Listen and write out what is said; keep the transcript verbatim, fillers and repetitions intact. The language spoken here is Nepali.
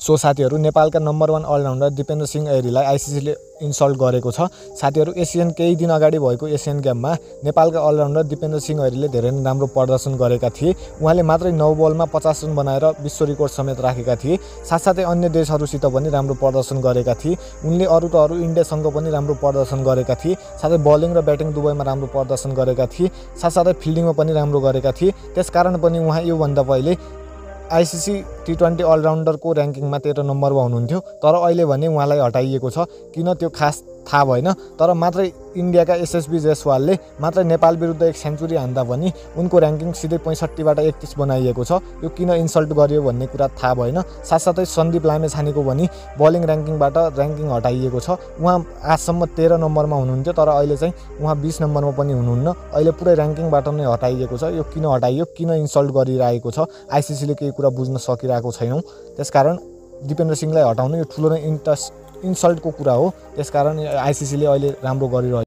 सो साथीहरू नेपालका number one allrounder Dipendra Singh ऐरीलाई आइसिसीले इन्सल्ट गरेको छ। साथीहरू एसियन केही दिन अगाडि भएको एसियन गेममा नेपालका अलराउन्डर दिपेन्द्र सिंह ऐरीले धेरै नै राम्रो प्रदर्शन गरेका थिए। उहाँले मात्रै नौ बलमा पचास रन बनाएर विश्व रेकर्ड समेत राखेका थिए। साथसाथै अन्य देशहरूसित पनि राम्रो प्रदर्शन गरेका थिए। उनले अरू त अरू इन्डियासँग पनि राम्रो प्रदर्शन गरेका थिए। साथै बलिङ र ब्याटिङ दुवैमा राम्रो प्रदर्शन गरेका थिए। साथसाथै फिल्डिङमा पनि राम्रो गरेका थिए। त्यसकारण पनि उहाँ योभन्दा पहिले आइसिसी टी ट्वेन्टी अलराउन्डरको ऱ्याङ्किङमा तेह्र नम्बरमा हुनुहुन्थ्यो। तर अहिले भने उहाँलाई हटाइएको छ। किन त्यो खास थाहा भएन। तर मात्रै इन्डियाका एसएसबी जयसवालले मात्रै नेपाल विरुद्ध एक सेन्चुरी हान्दा पनि उनको ऱ्याङ्किङ सिधै पैँसठीबाट एकतिस बनाइएको छ। यो किन इन्सल्ट गरियो भन्ने कुरा थाहा भएन। साथसाथै सन्दीप लामेछानेको पनि बलिङ ऱ्याङ्किङबाट ऱ्याङ्किङ हटाइएको छ। उहाँ आजसम्म तेह्र नम्बरमा हुनुहुन्थ्यो, तर अहिले चाहिँ उहाँ बिस नम्बरमा पनि हुनुहुन्न। अहिले पुरै ऱ्याङ्किङबाट नै हटाइएको छ। यो किन हटाइयो, किन इन्सल्ट गरिरहेको छ, आइसिसीले केही कुरा बुझ्न सकिरहेको छैनौँ। त्यसकारण दिपेन्द्र सिंहलाई हटाउनु यो ठुलो नै इन्टस इन्सल्टको कुरा हो। त्यसकारण आइसिसीले अहिले राम्रो गरिरहेको